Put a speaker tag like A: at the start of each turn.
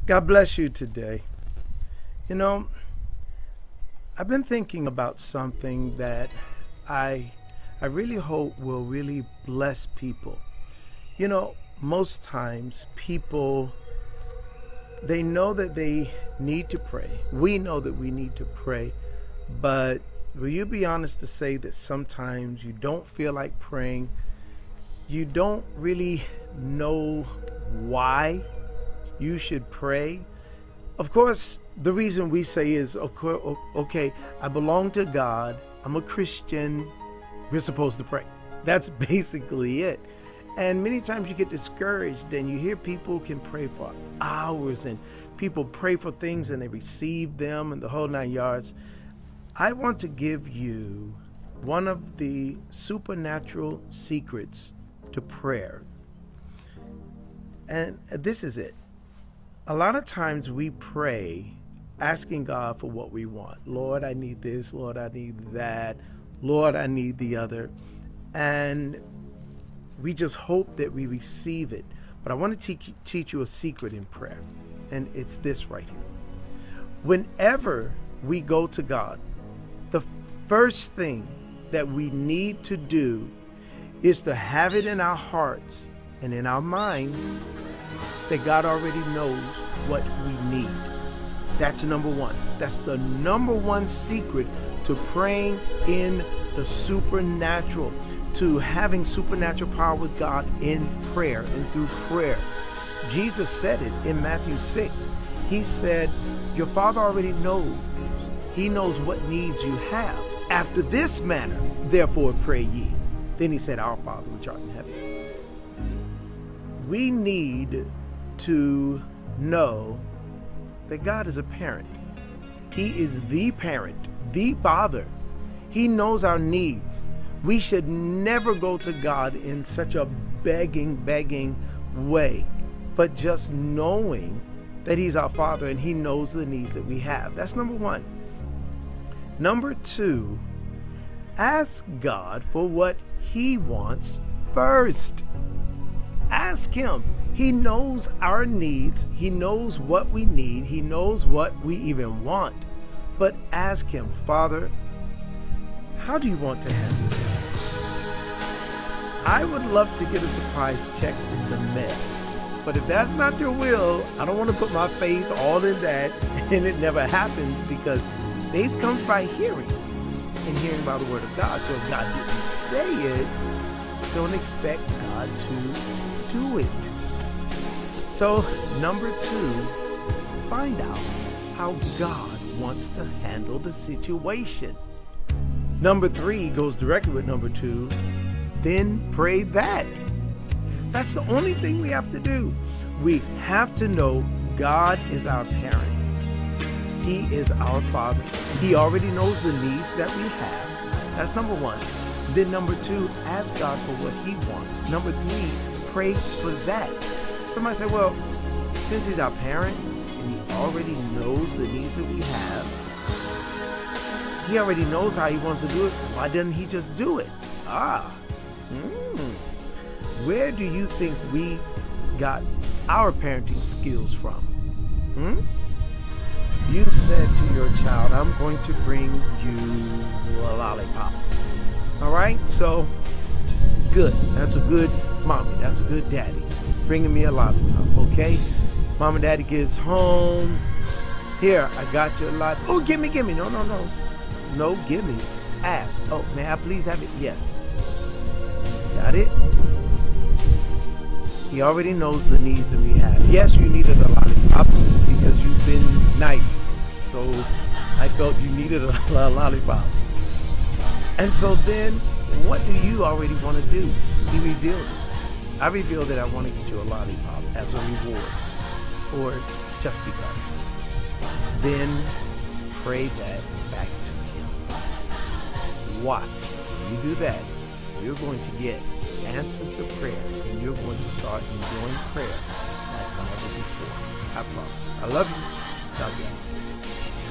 A: God bless you today. You know, I've been thinking about something that I I really hope will really bless people. Most times people they know that they need to pray. We know that we need to pray, but will you be honest to say that sometimes you don't feel like praying? You don't really know why you should pray. Of course, the reason we say is, okay, I belong to God, I'm a Christian, we're supposed to pray. That's basically it. And many times you get discouraged and you hear people can pray for hours and people pray for things and they receive them and the whole nine yards. I want to give you one of the supernatural secrets to prayer. And this is it. A lot of times we pray asking God for what we want. Lord, I need this. Lord, I need that. Lord, I need the other. And we just hope that we receive it. But I want to teach you a secret in prayer. And it's this right here. Whenever we go to God, the first thing that we need to do is to have it in our hearts and in our minds that God already knows what we need. That's number one. That's the number one secret to praying in the supernatural, to having supernatural power with God in prayer and through prayer. Jesus said it in Matthew 6. He said, your Father already knows. He knows what needs you have. After this manner, therefore pray ye. Then he said, our Father which art in heaven. We need to know that God is a parent. He is the parent, the Father. He knows our needs. We should never go to God in such a begging way, but just knowing that He's our Father and He knows the needs that we have. That's number one. Number two, ask God for what He wants first. Ask Him. He knows our needs. He knows what we need. He knows what we even want. But ask Him, Father, how do you want to handle this? I would love to get a surprise check in the mail. But if that's not your will, I don't want to put my faith all in that and it never happens, because faith comes by hearing and hearing by the word of God. So if God didn't say it, don't expect God to do it. So number two, find out how God wants to handle the situation. Number three goes directly with number two. Then pray that. That's the only thing we have to do. We have to know God is our parent. He is our Father. He already knows the needs that we have. That's number one. Then number two, ask God for what He wants. Number three, pray for that. Somebody say, well, since He's our parent and He already knows the needs that we have, He already knows how He wants to do it. Why doesn't He just do it? Where do you think we got our parenting skills from? You said to your child, I'm going to bring you a lollipop. All right? So, good. That's a good mommy. That's a good daddy. Bringing me a lollipop, okay? Mom and daddy gets home. Here, I got you a lollipop. Oh, gimme. No. No, gimme. Ask. Oh, may I please have it? Yes. Got it? He already knows the needs that we have. Yes, you needed a lollipop because you've been nice. So I felt you needed a lollipop. And so then, what do you already want to do? He revealed it. I revealed that I want to get you a lollipop as a reward, or just because. Then pray that back to Him. Watch. When you do that, you're going to get answers to prayer, and you're going to start enjoying prayer like never before. I promise. I love you. God bless.